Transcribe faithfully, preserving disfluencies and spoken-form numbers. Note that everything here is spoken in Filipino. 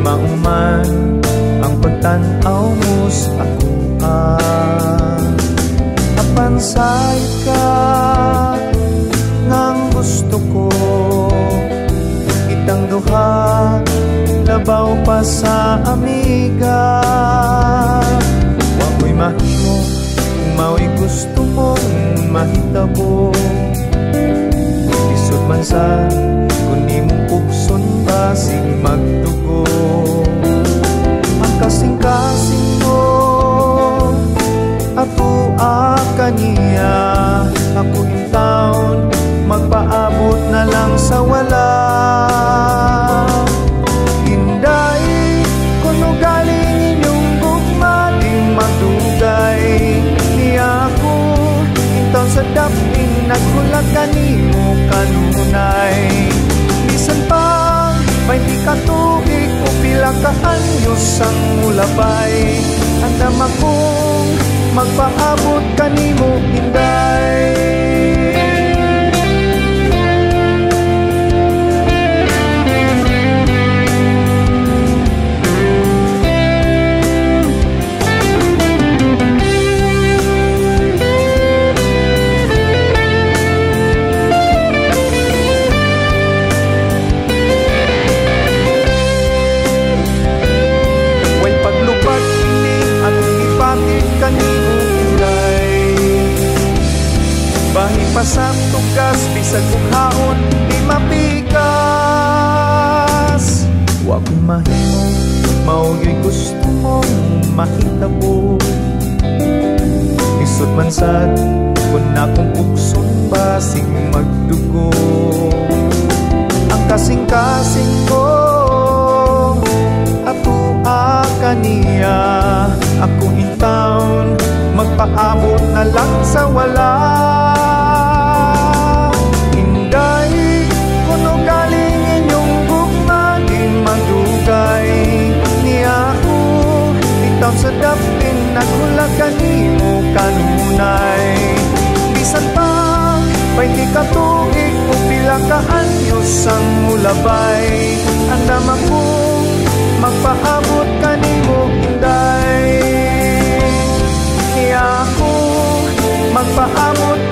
mauman ang pagtanaw mo sa akua. Apan sayod ka ngang gusto ko, itang duha labaw pa sa amiga. Wa ko'y mahimo kung mao'y gusto mong mahitabo. Isod man sa kung di mong pugson basig magdugo. Ang kasing-kasing mo ato a kaniya, ako in town magpaabot na lang sa wala. Inday kuno galing inyong gugma di magdugay niya ako in town sa dapin naghulat kanimo kanunay. Bisan pa may di katuig o pila ka anyos ang mulabay, andam akong magpaabot kanimo inday. Pasang tugas, bisag kong haon, di mapikas. Wa ko'y mahimo, mao'y gusto mong mahitabo. Isod man sad, kung akong pukson basig magdugo. Ang kasing-kasing ko, ato a kaniya, ako in town, magpaabot na lang sa wala. Sa dapin naghulat kanimo kanunay. Bisan pa may di katuig o pila ka anyos ang mulabay, andam akong magpaabot kanimo inday. Niya ako magpaabot